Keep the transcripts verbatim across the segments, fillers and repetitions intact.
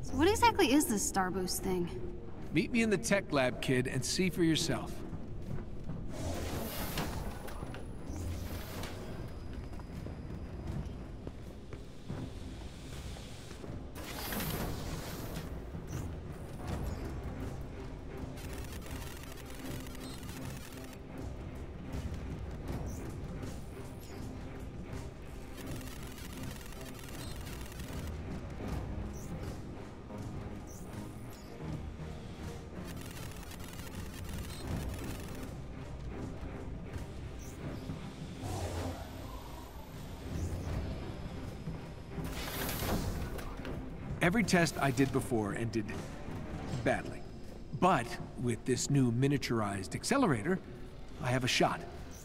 So what exactly is this Star Boost thing? Meet me in the tech lab, kid, and see for yourself. Every test I did before ended badly. But with this new miniaturized accelerator, I have a shot.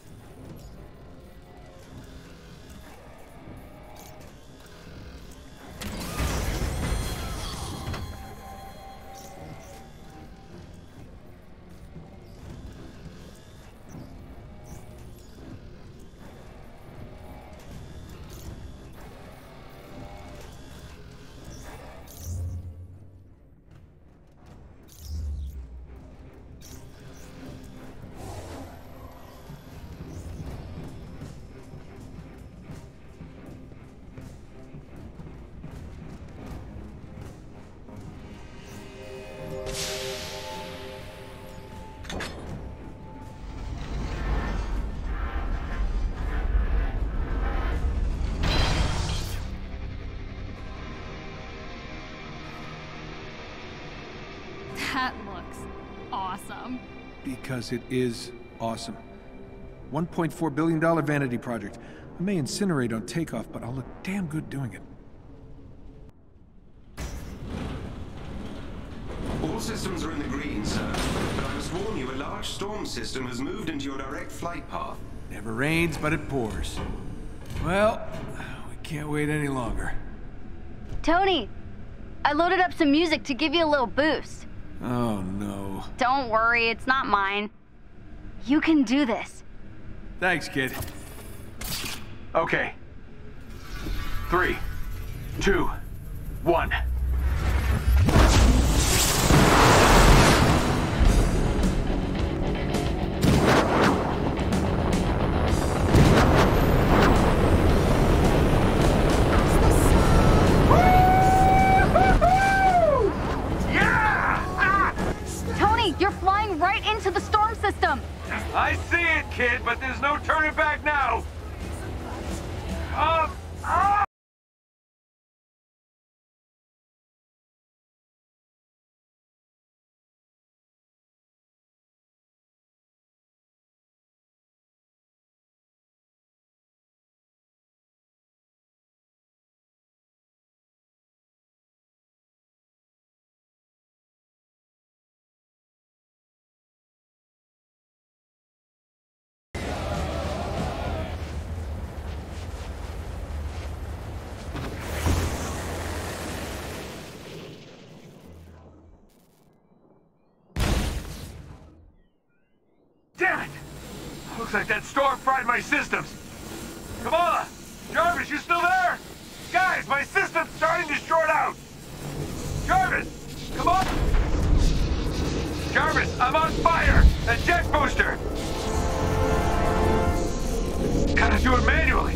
That looks awesome. Because it is awesome. one point four billion dollar vanity project. I may incinerate on takeoff, but I'll look damn good doing it. All systems are in the green, sir. But I must warn you, a large storm system has moved into your direct flight path. Never rains, but it pours. Well, we can't wait any longer. Tony, I loaded up some music to give you a little boost. Oh, no. Don't worry, it's not mine. You can do this. Thanks, kid. Okay. Three, two, one. You're flying right into the storm system! I see it, kid, but there's no turning back now! Um, ah! Damn it! Looks like that storm fried my systems. Kamala! Jarvis, you still there? Guys, my system's starting to short out! Jarvis! Come on! Jarvis, I'm on fire! A jet booster! Gotta do it manually!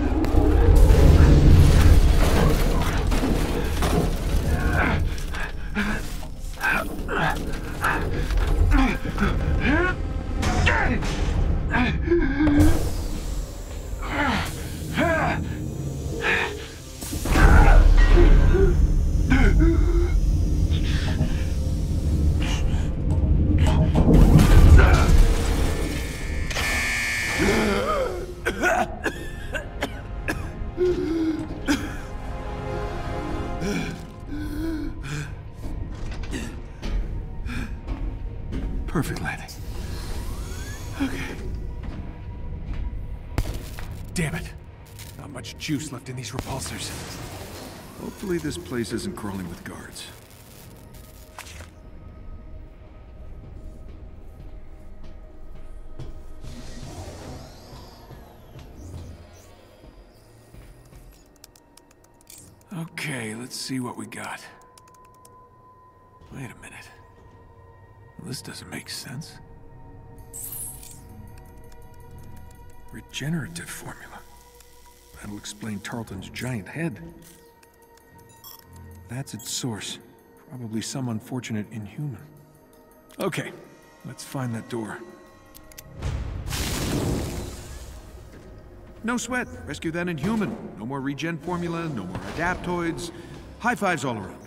Perfect landing. Okay. Damn it. Not much juice left in these repulsors. Hopefully this place isn't crawling with guards. Okay, let's see what we got. Wait a minute. Well, this doesn't make sense. Regenerative formula. That'll explain Tarleton's giant head. That's its source. Probably some unfortunate inhuman. Okay, let's find that door. No sweat. Rescue that inhuman. No more regen formula, no more adaptoids. High fives all around.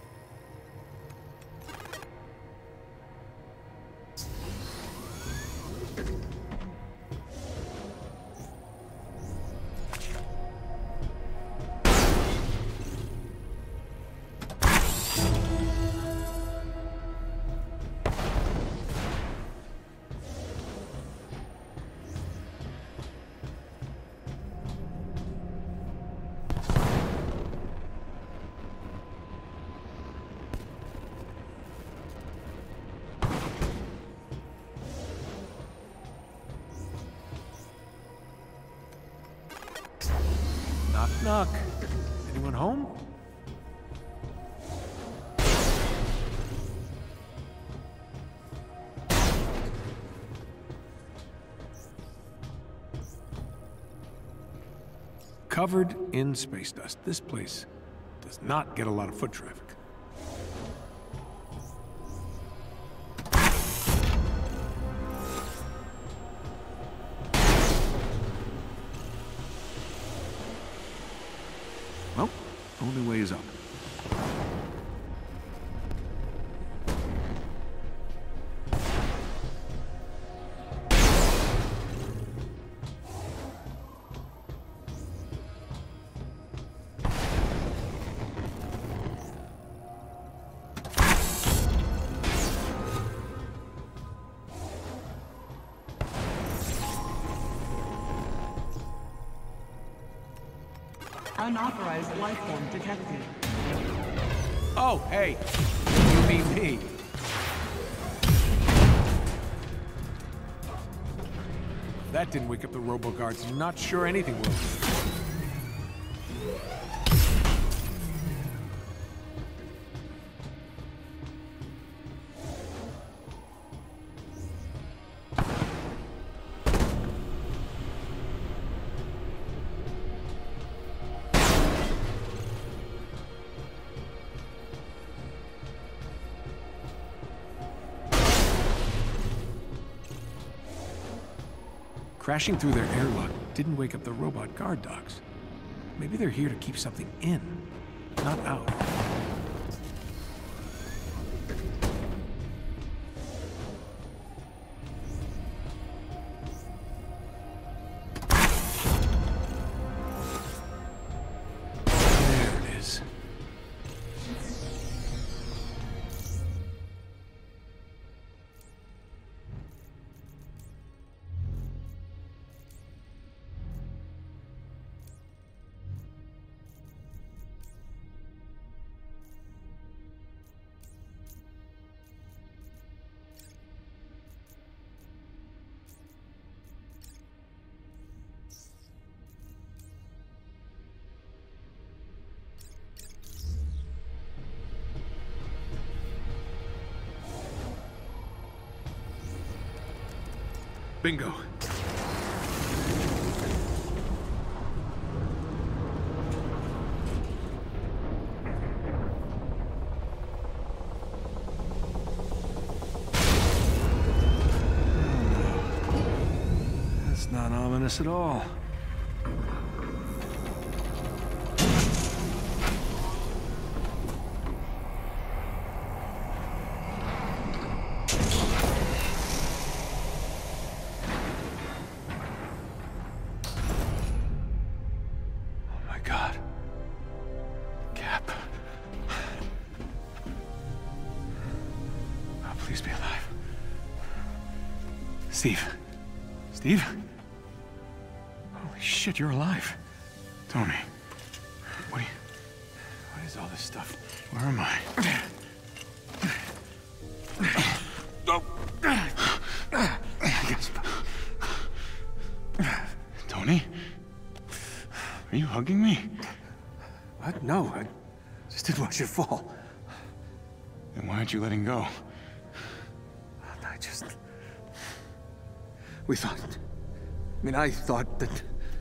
Knock, knock. Anyone home? Covered in space dust, this place does not get a lot of foot traffic. Well, only way is up. Unauthorized life form detected. Oh, hey! You mean me? If that didn't wake up the robo-guards, I'm not sure anything will. Crashing through their airlock didn't wake up the robot guard dogs. Maybe they're here to keep something in, not out. There it is. Bingo. That's not ominous at all. Steve. Steve? Holy shit, you're alive. Tony. What are you... What is all this stuff? Where am I? Tony? Are you hugging me? What? No, I just didn't want you to fall. Then why aren't you letting go? I just... We thought... I mean, I thought that...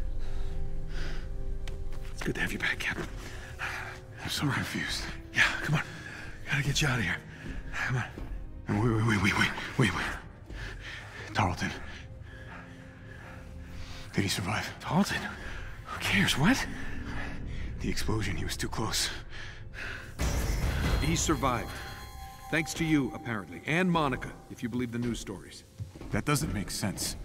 It's good to have you back, Captain. I'm so confused. Yeah, come on. Gotta get you out of here. Come on. And wait, wait, wait, wait, wait, wait, wait. Tarleton. Did he survive? Tarleton? Who cares? What? The explosion, he was too close. He survived. Thanks to you, apparently. And Monica, if you believe the news stories. That doesn't make sense.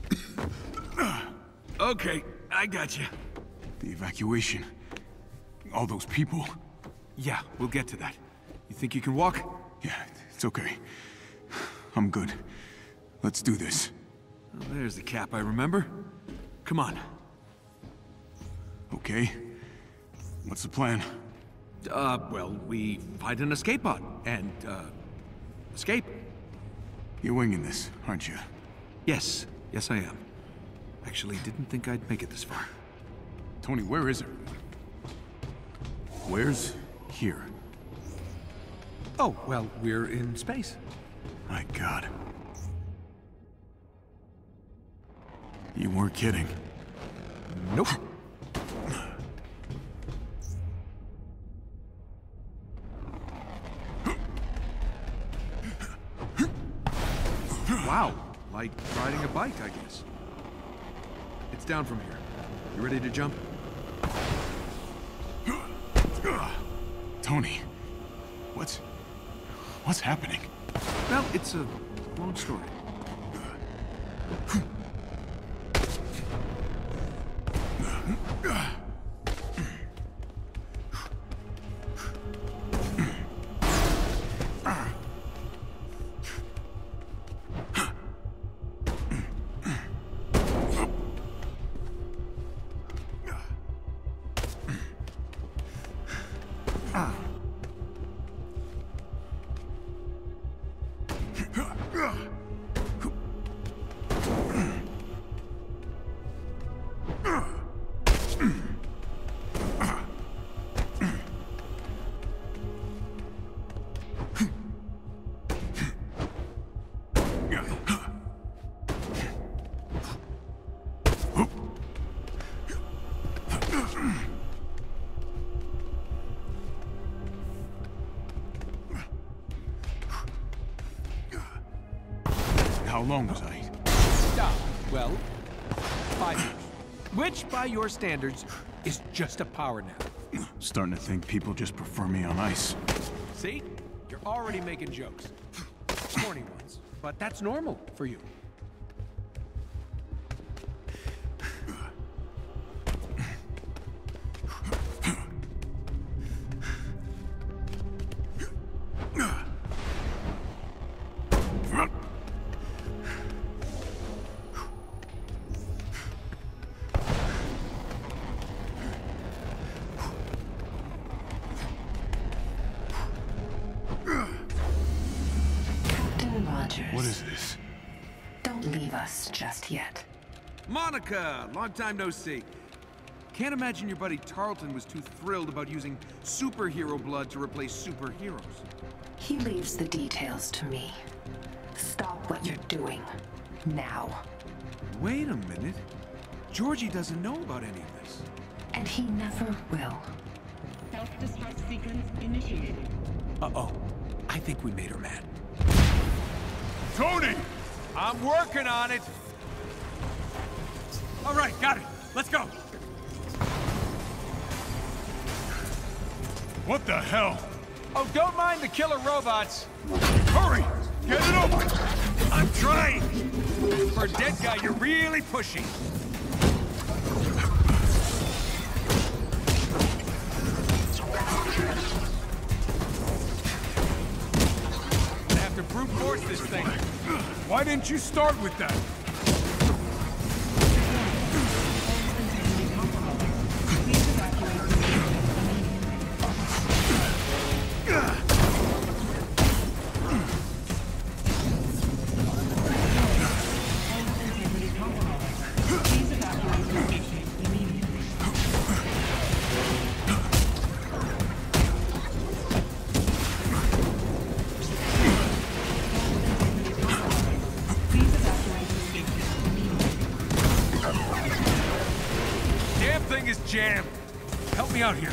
Okay, I got you. The evacuation. All those people. Yeah, we'll get to that. You think you can walk? Yeah, it's okay. I'm good. Let's do this. Oh, there's the cap I remember. Come on. Okay. What's the plan? Uh, well, we find an escape pod and, uh, escape. You're winging this, aren't you? Yes, yes I am. Actually, didn't think I'd make it this far. Tony, where is everyone? Where's here? Oh, well, we're in space. My God. You weren't kidding. Nope. Wow, like riding a bike, I guess. It's down from here. You ready to jump? Tony, what's... what's happening? Well, it's a long story. How long was I? Stop. Well, five years. Which, by your standards, is just a power nap. Starting to think people just prefer me on ice. See? You're already making jokes. Corny ones. But that's normal for you. What is this? Don't leave us just yet. Monica! Long time no see. Can't imagine your buddy Tarleton was too thrilled about using superhero blood to replace superheroes. He leaves the details to me. Stop what you're doing. Now. Wait a minute. Georgie doesn't know about any of this. And he never will. Self-destruct sequence initiated. Uh-oh. I think we made her mad. Tony! I'm working on it! All right, got it. Let's go! What the hell? Oh, don't mind the killer robots. Hurry! Get it open! I'm trying! For a dead guy, you're really pushing. Gonna have to brute force this thing. Why didn't you start with that? damn thing is jammed. Help me out here.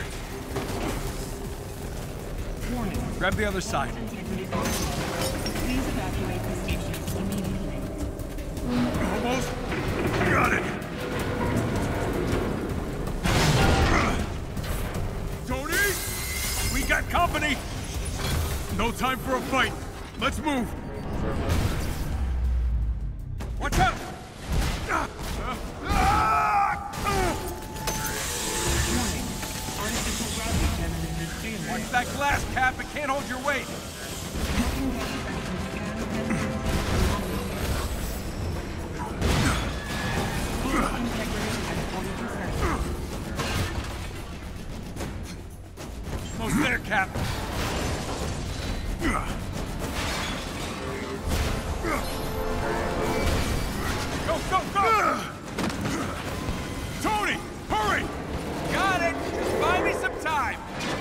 Warning. Grab the other side. Integrity compromised. Please evacuate the station immediately. Almost. Got it. Tony! We got company! No time for a fight. Let's move. Watch out! Warning. Artificial gravity generator failing. Watch that glass, Cap. It can't hold your weight. Almost there, Cap. Go, go, go! Tony, hurry! Got it! Just buy me some time!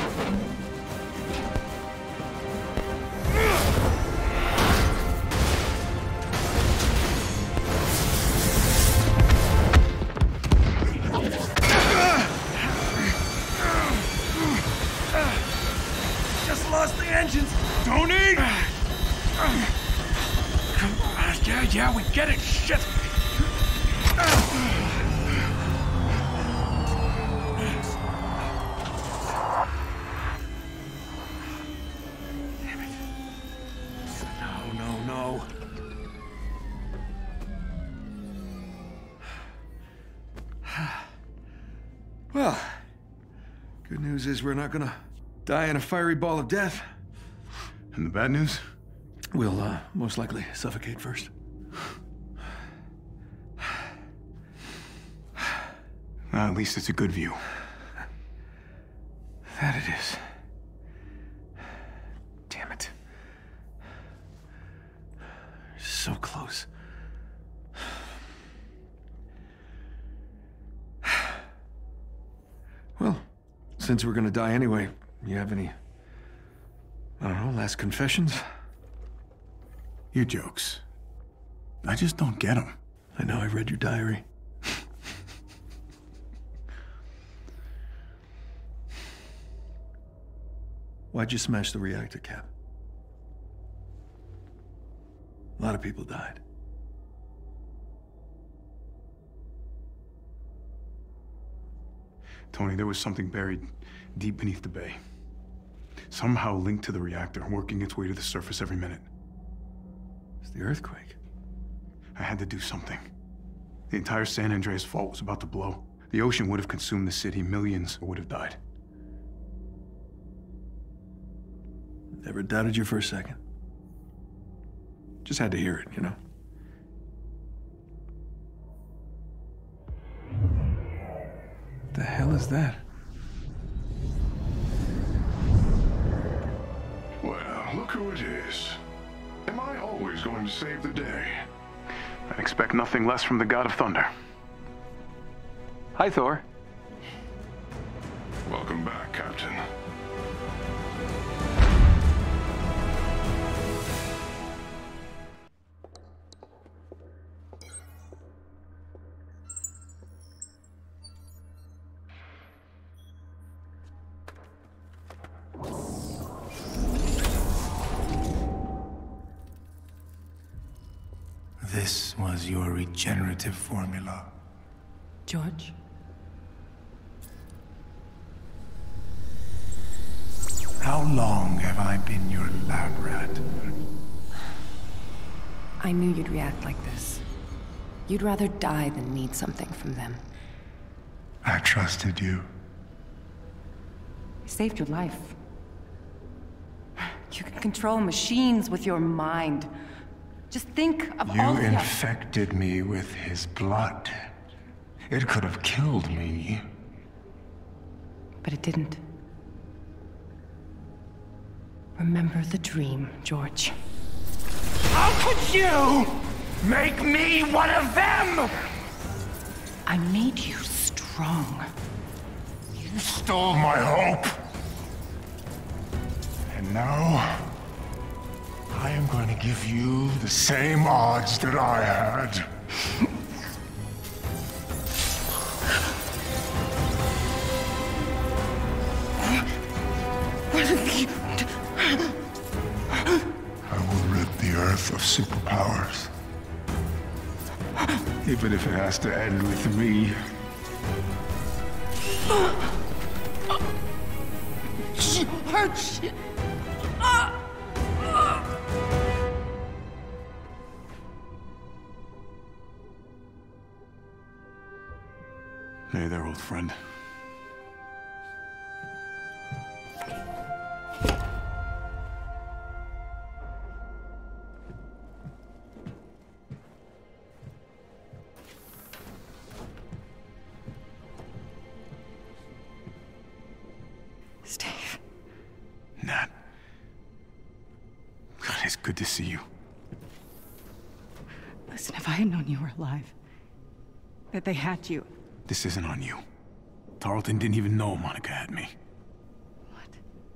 Just lost the engines! Tony! Yeah, yeah, we get it! Shit! Damn it. No, no, no. Well, good news is we're not gonna die in a fiery ball of death. And the bad news? We'll, uh, most likely suffocate first. Well, at least it's a good view. That it is. Damn it. So close. Well, since we're gonna die anyway, you have any, I don't know, last confessions? Your jokes. I just don't get them. I know, I read your diary. Why'd you smash the reactor, Cap? A lot of people died. Tony, there was something buried deep beneath the bay. Somehow linked to the reactor, working its way to the surface every minute. It's the earthquake. I had to do something. The entire San Andreas fault was about to blow. The ocean would have consumed the city. Millions would have died. Never doubted you for a second. Just had to hear it, you know? What the hell is that? Well, look who it is. Am I always going to save the day? I'd expect nothing less from the God of Thunder. Hi, Thor. Welcome back, Captain. This was your regenerative formula. George? How long have I been your lab rat? I knew you'd react like this. You'd rather die than need something from them. I trusted you. I saved your life. You can control machines with your mind. Just think of You all the... infected me with his blood. It could have killed me. But it didn't. Remember the dream, George. How could you make me one of them? I made you strong. You stole my hope. And now, I am going to give you the same odds that I had. Even if it has to end with me. George! Hey there, old friend. Steve. Nat. God, it's good to see you. Listen, if I had known you were alive, that they had you. This isn't on you. Tarleton didn't even know Monica had me. What?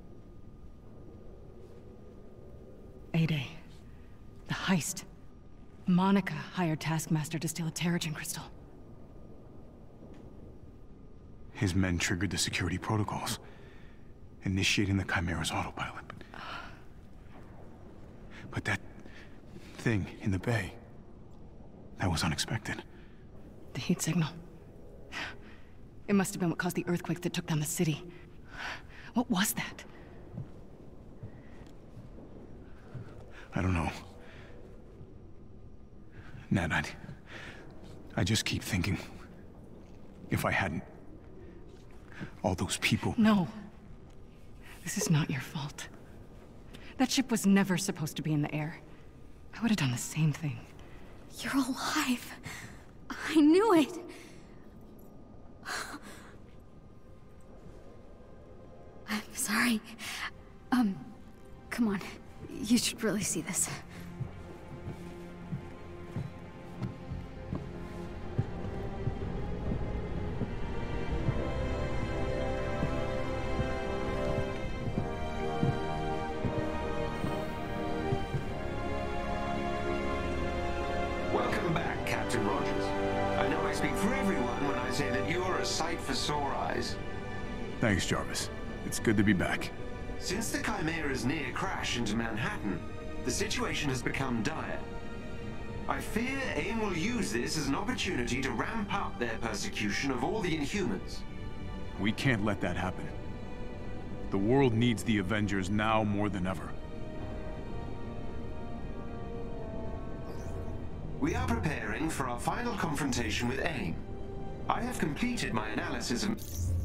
A-Day. The heist. Monica hired Taskmaster to steal a Terrigen crystal. His men triggered the security protocols, initiating the Chimera's autopilot. But, but that thing in the bay, that was unexpected. The heat signal. It must have been what caused the earthquake that took down the city. What was that? I don't know. Nat, I... I just keep thinking... if I hadn't... all those people... No. This is not your fault. That ship was never supposed to be in the air. I would have done the same thing. You're alive. I knew it. I'm sorry. Um, come on. You should really see this. Welcome back, Captain Rogers. I know I speak for everyone when I say that you're a sight for sore eyes. Thanks, Jarvis. It's good to be back. Since the Chimera's near crash into Manhattan, the situation has become dire. I fear AIM will use this as an opportunity to ramp up their persecution of all the Inhumans. We can't let that happen. The world needs the Avengers now more than ever. We are preparing for our final confrontation with AIM. I have completed my analysis of...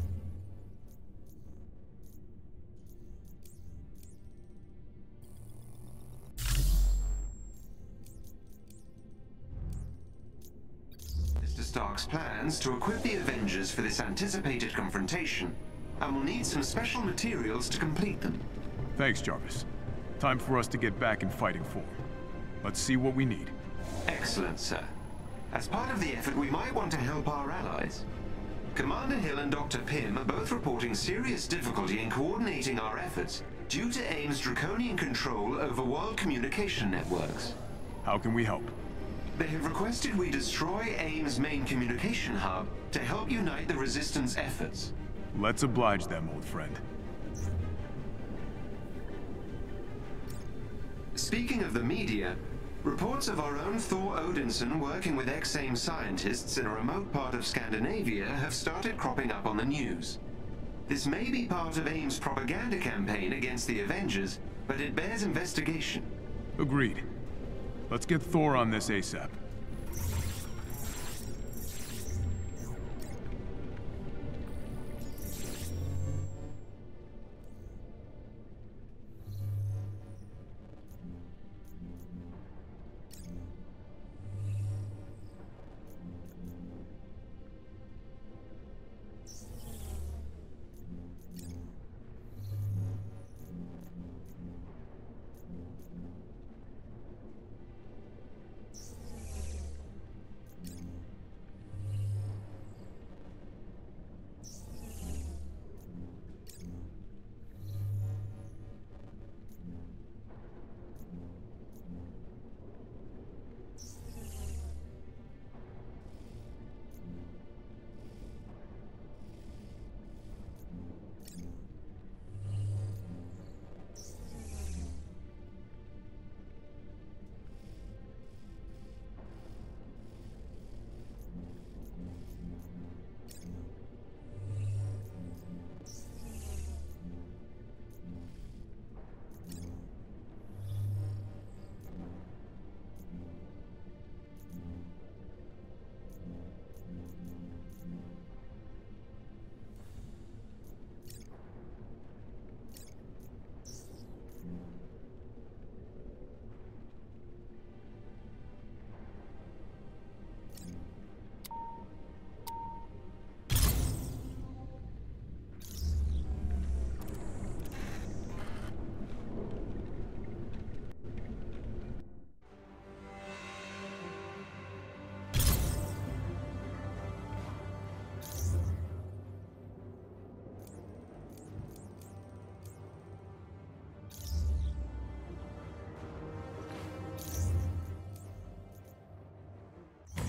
Mister Stark's plans to equip the Avengers for this anticipated confrontation, and will need some special materials to complete them. Thanks, Jarvis. Time for us to get back in fighting form. Let's see what we need. Excellent, sir. As part of the effort, we might want to help our allies. Commander Hill and Doctor Pym are both reporting serious difficulty in coordinating our efforts due to AIM's draconian control over world communication networks. How can we help? They have requested we destroy AIM's main communication hub to help unite the Resistance efforts. Let's oblige them, old friend. Speaking of the media, reports of our own Thor Odinson working with ex-AIM scientists in a remote part of Scandinavia have started cropping up on the news. This may be part of AIM's propaganda campaign against the Avengers, but it bears investigation. Agreed. Let's get Thor on this ASAP.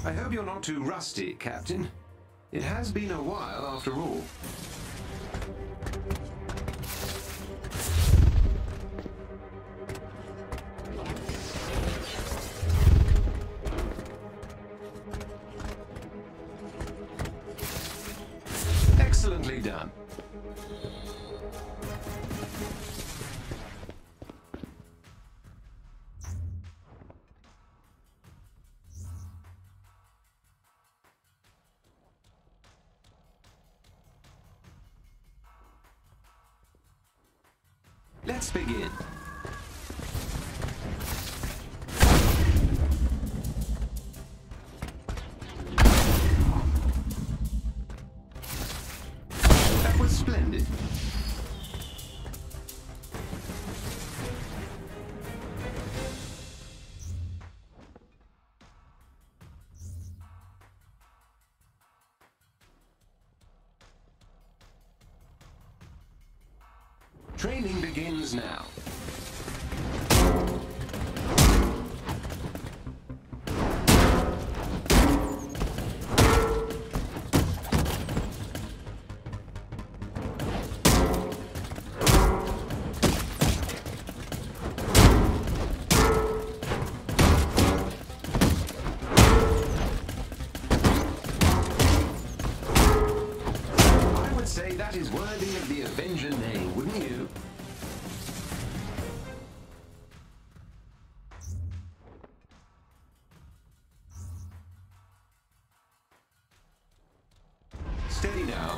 I hope you're not too rusty, Captain. It has been a while after all. Excellently done. Let's begin. That was splendid. Training begins now. I would say that is worthy of the Avenger name, wouldn't you? Steady now.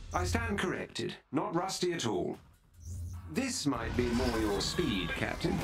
I stand corrected. Not rusty at all. This might be more your speed, Captain.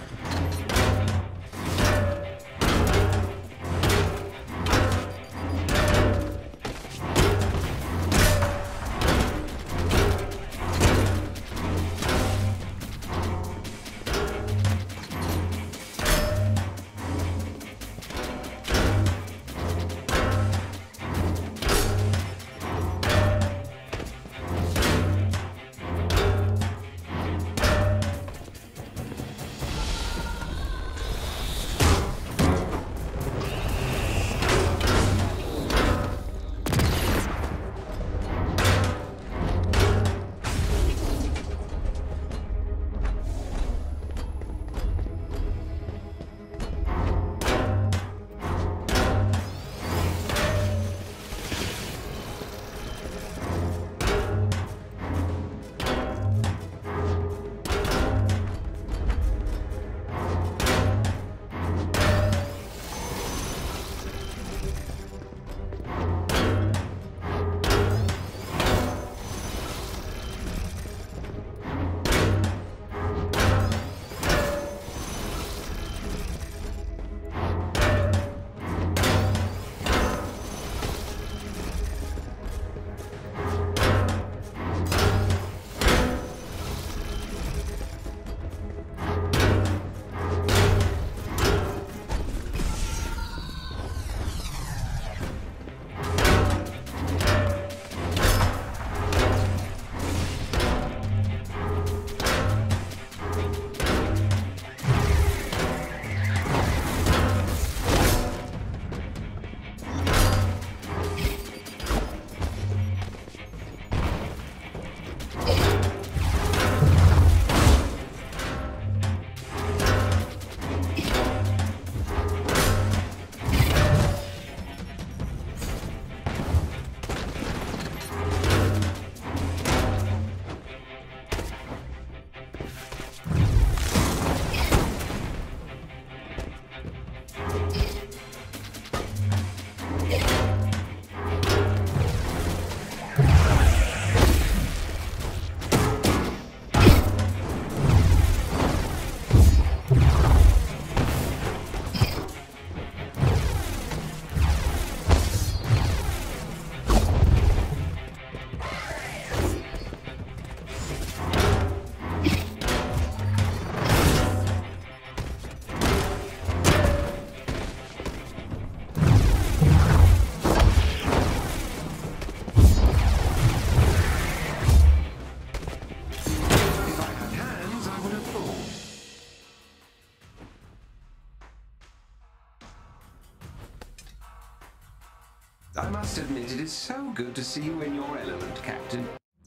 I must admit, it is so good to see you in your element, Captain.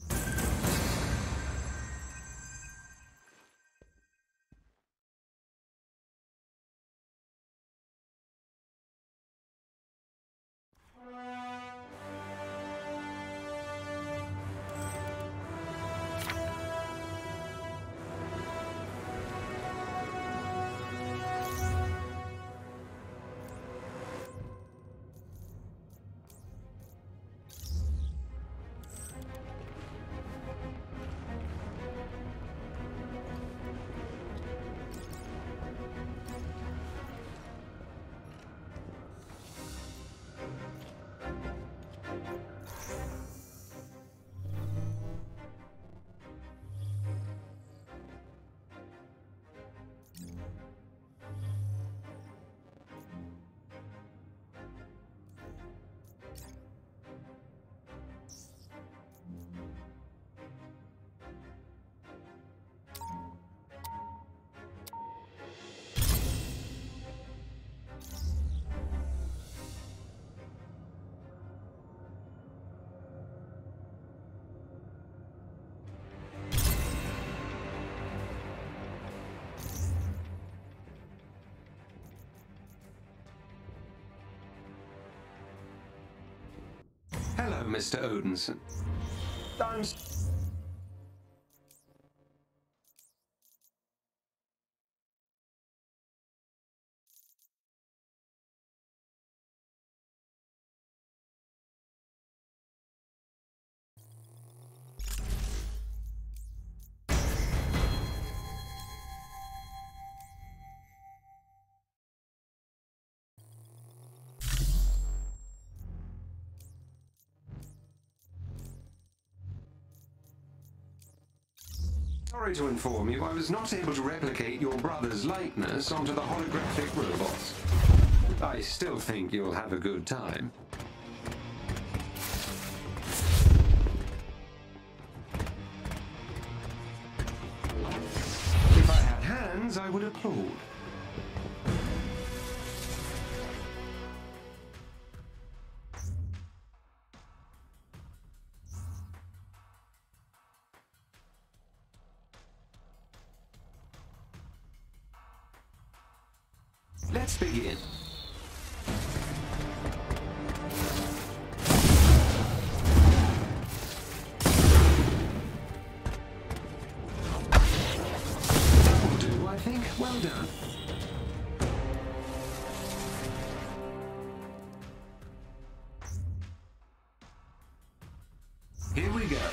Hello, Mister Odinson. I'm... Sorry to inform you, I was not able to replicate your brother's likeness onto the holographic robots. I still think you'll have a good time. If I had hands, I would applaud. Let's begin. That will do, I think. Well done. Here we go.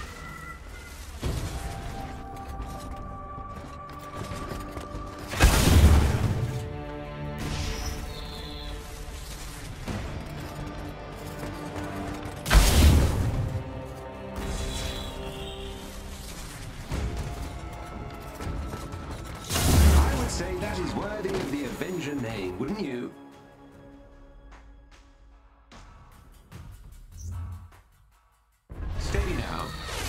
Say that is worthy of the Avenger name, wouldn't you? Steady now.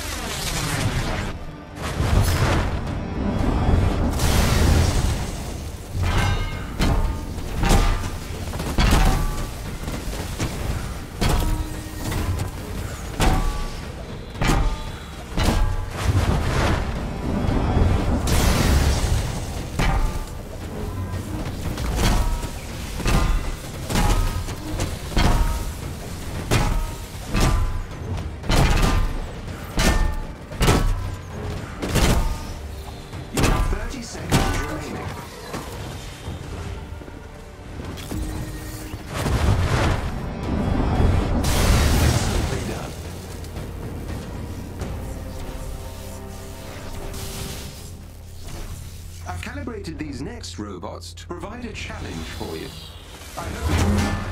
I've calibrated these next robots to provide a challenge for you. I hope.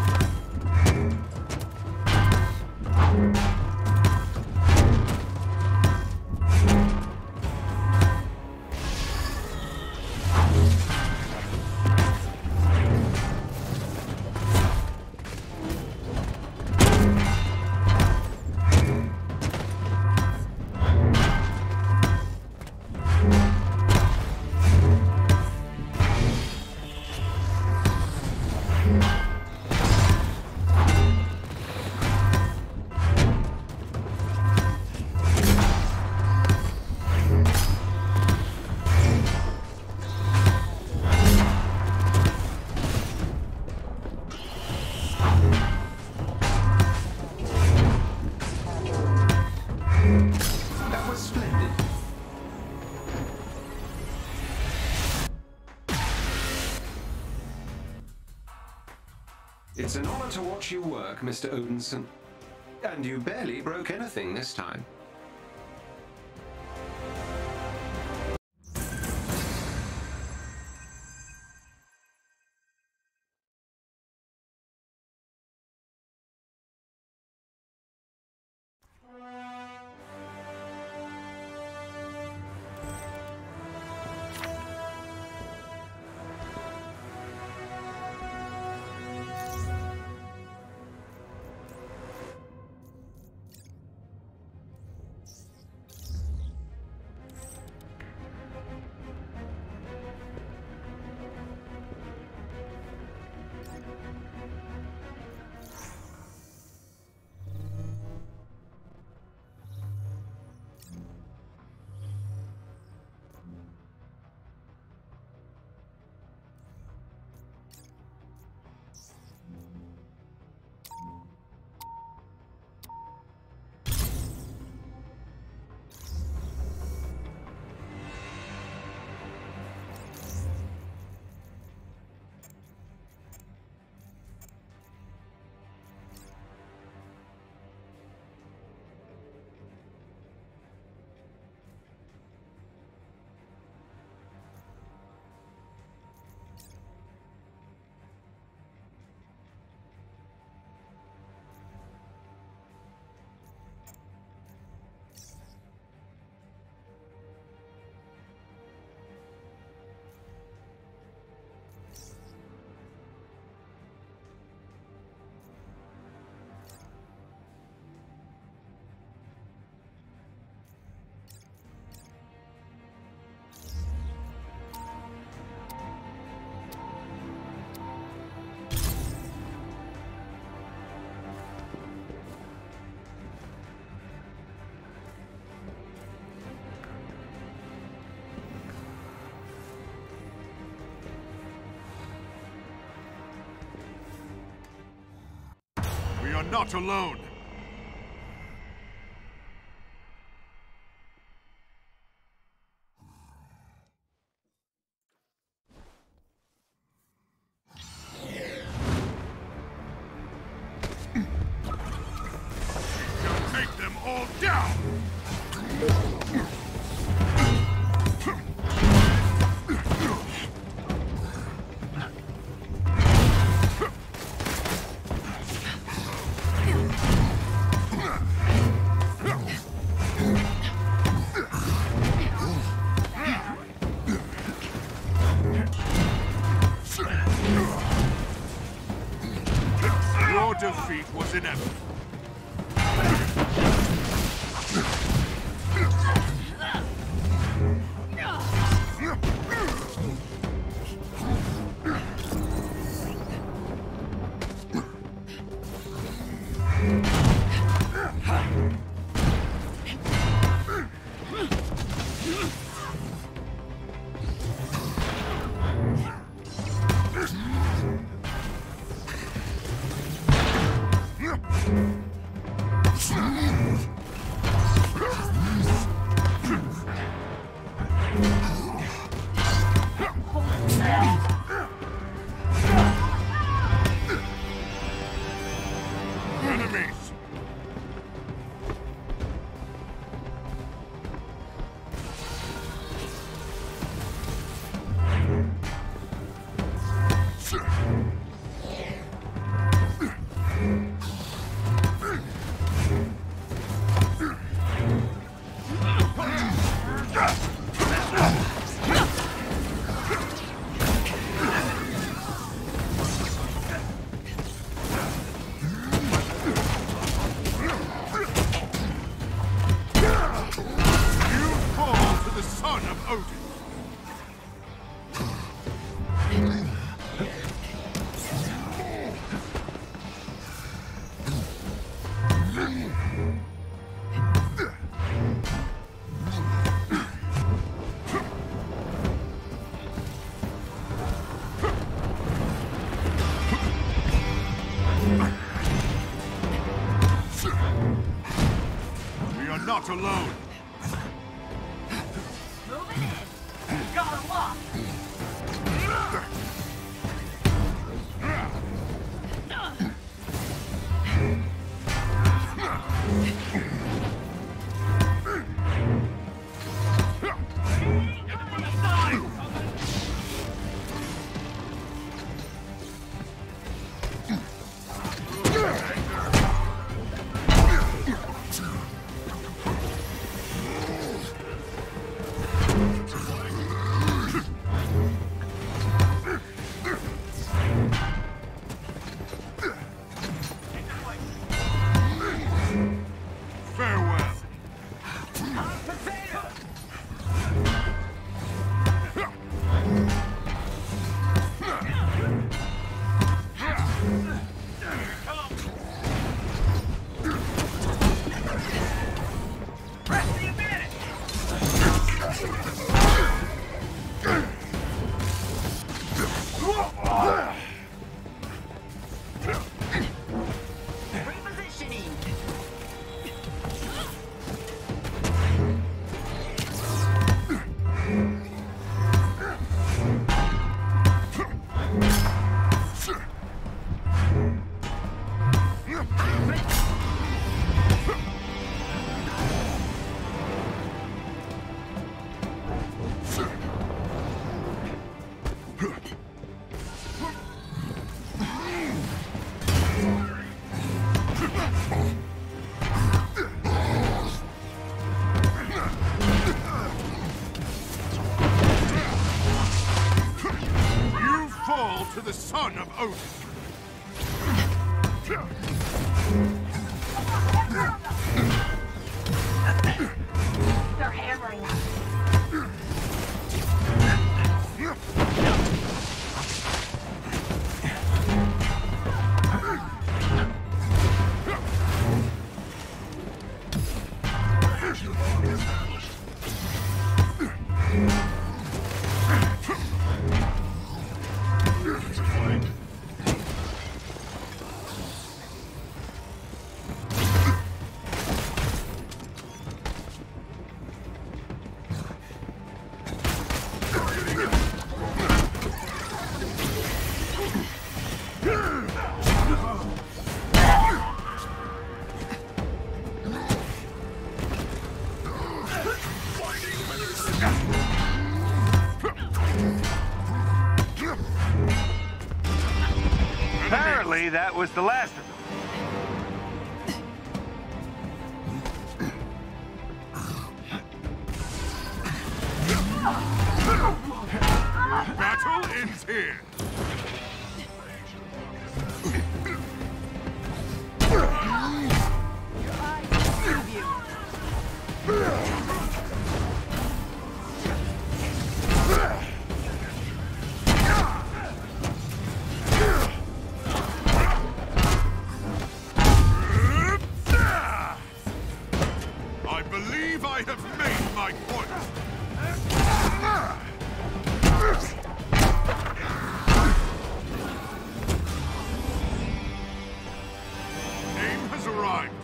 It's an honor to watch you work, Mister Odinson. And you barely broke anything this time. We are not alone. Take them all down! Your defeat was inevitable. Not alone. Moving in. Got a lock. To the son of Odin. They're hammering us. that was the last of them. Battle ends here. I believe I have made my point. Aim has arrived.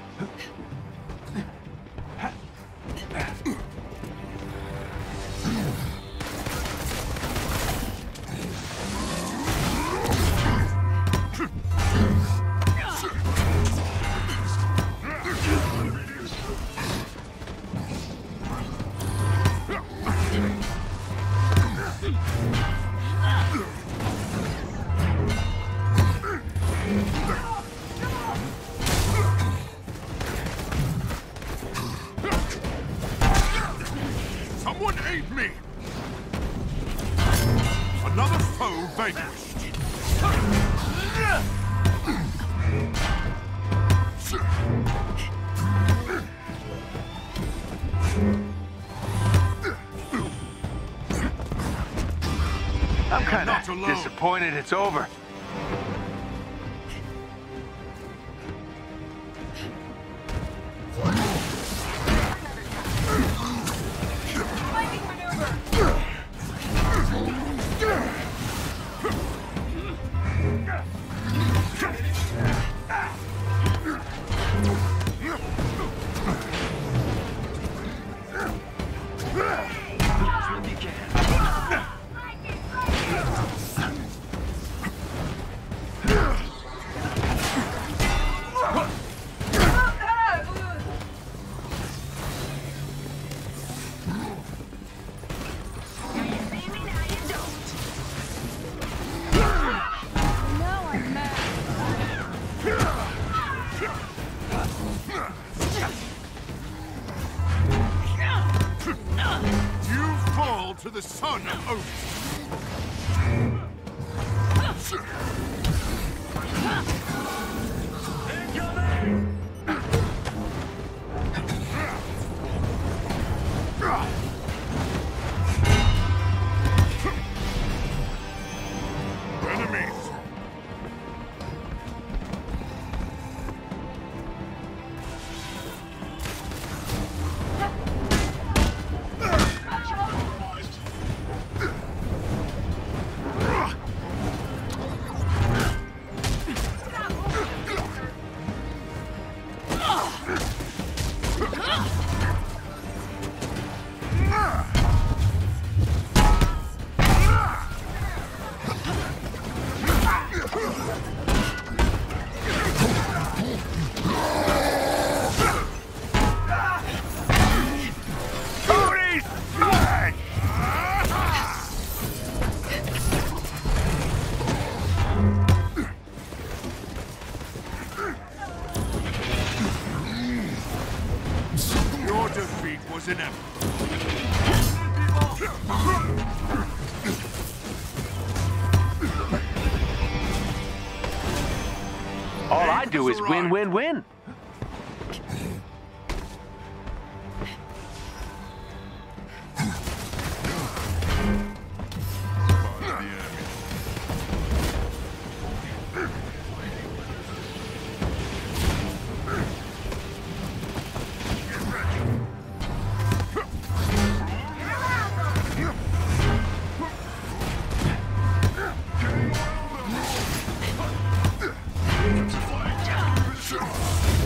Someone aid me! Another foe vanquished. I'm kind of disappointed it's over. To the son of Odin. Enemies. Your defeat was inevitable. All I do is win, win, win. Sure.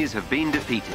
enemies have been defeated.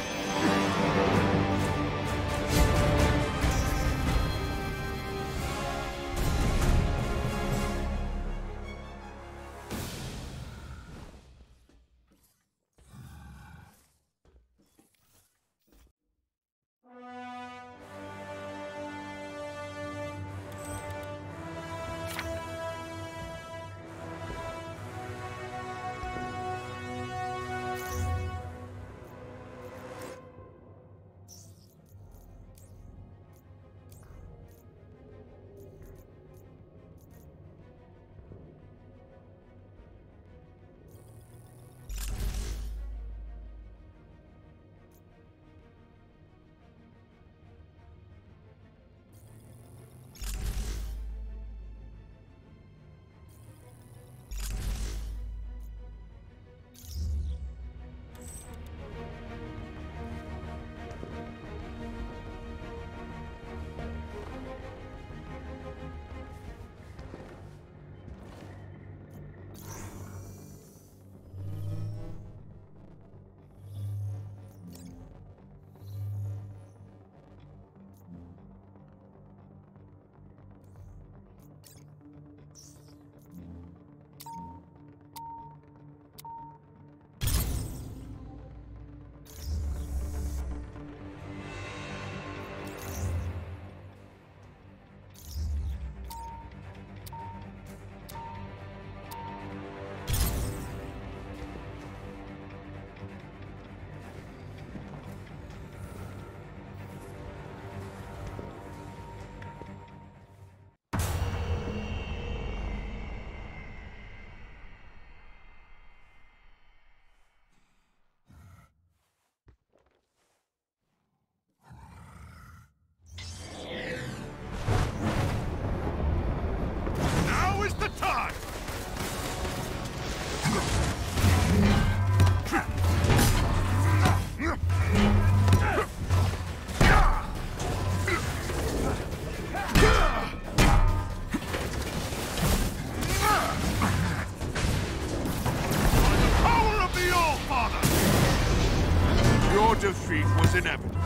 defeat was inevitable.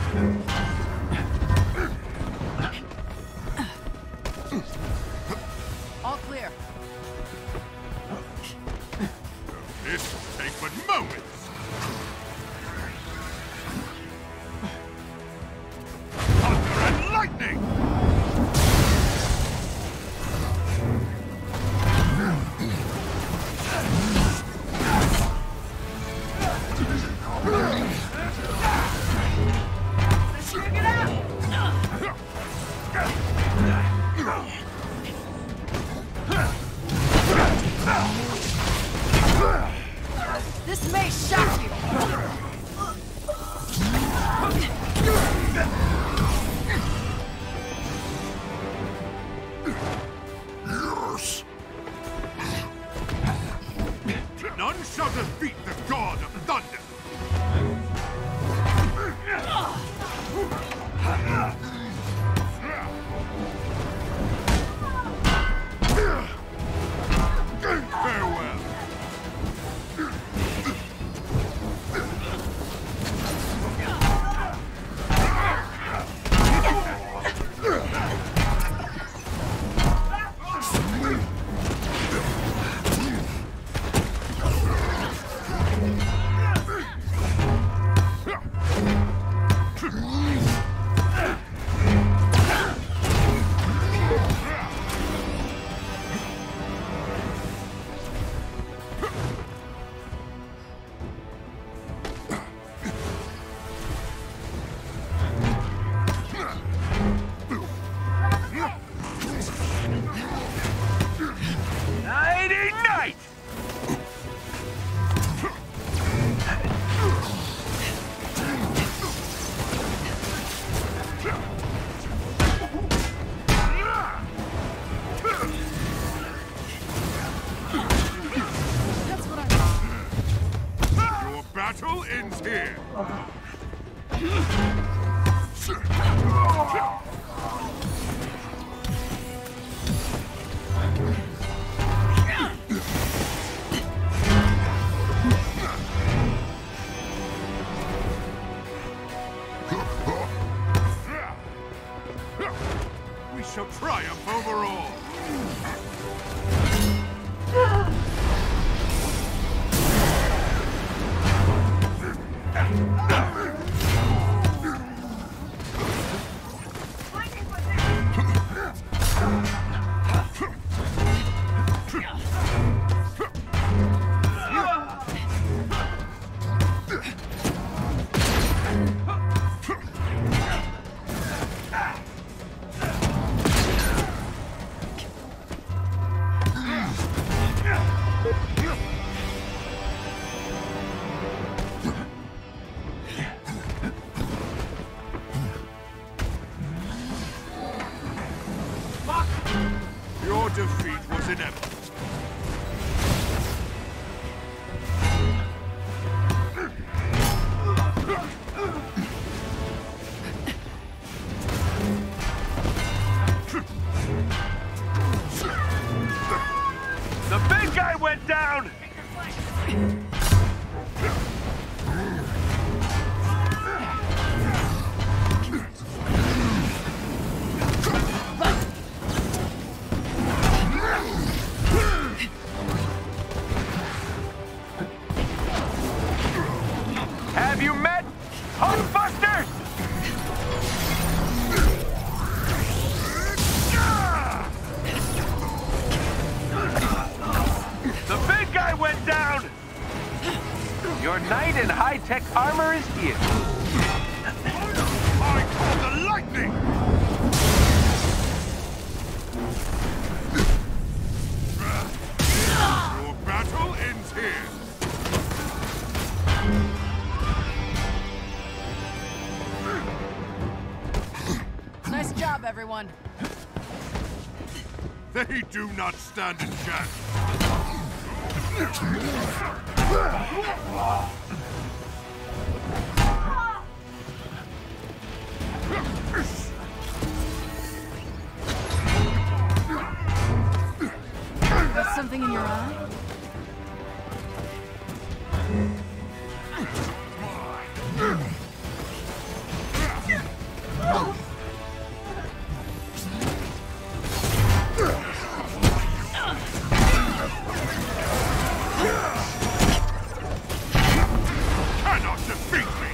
All clear. This will take but moments. Thunder and lightning! This may shock you. Yes. None shall defeat the god of thunder. Farewell. Battle ends here. Your defeat was inevitable. The big guy went down! Have you met Hulkbuster? The big guy went down! Your knight in high-tech armor is here. I call the lightning! Your battle ends here. Nice job, everyone. They do not stand a chance. Got something in your eye? Cannot defeat me!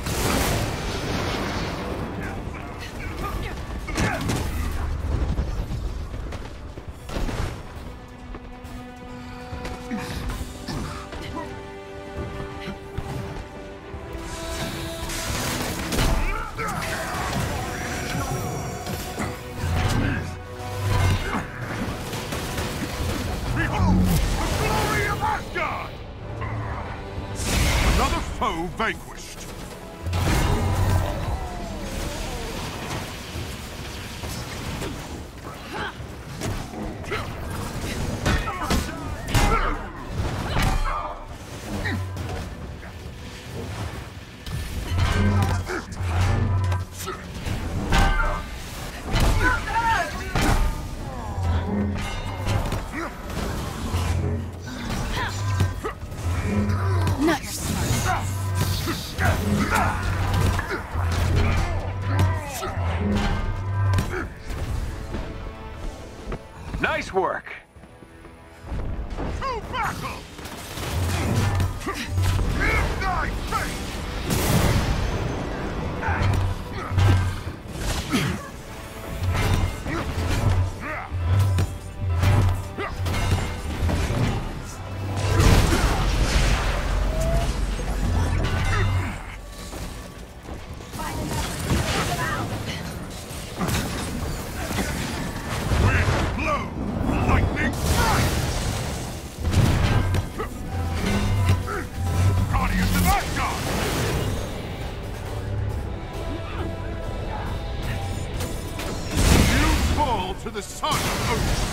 Behold, the glory of Asgard! Another foe vanquished. Not your smart. Nice work. To battle! In thy face! Wind blow, lightning strike! Guardians of Asgard! You fall to the son of Odin!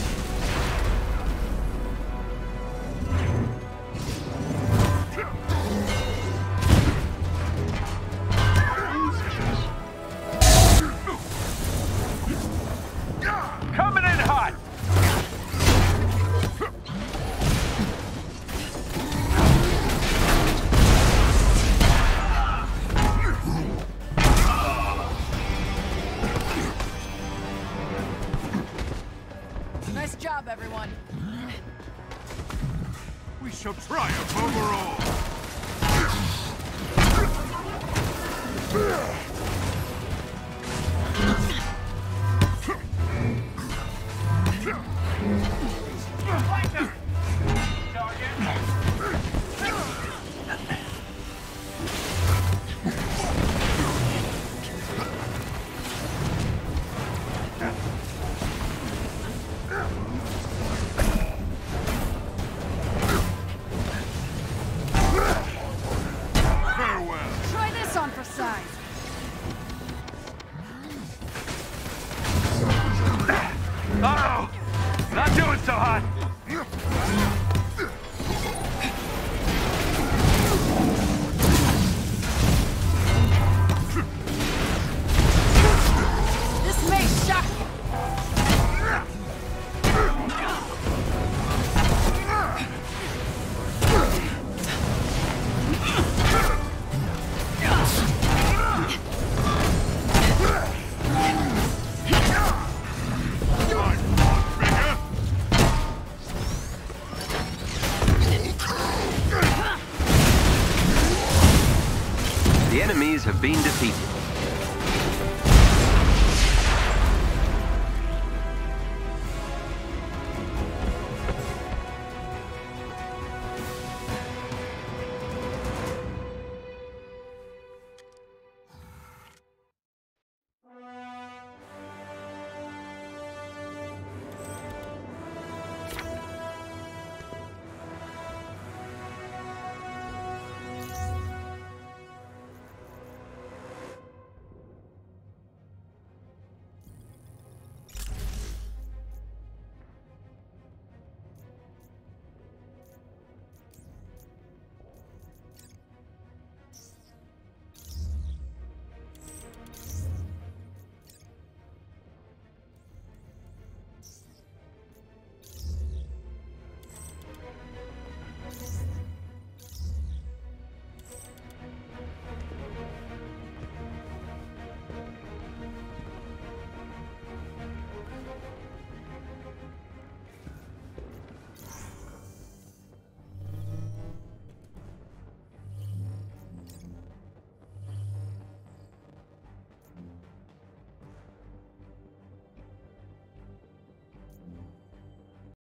Coming in hot! Nice job, everyone. We shall triumph over all! enemies have been defeated.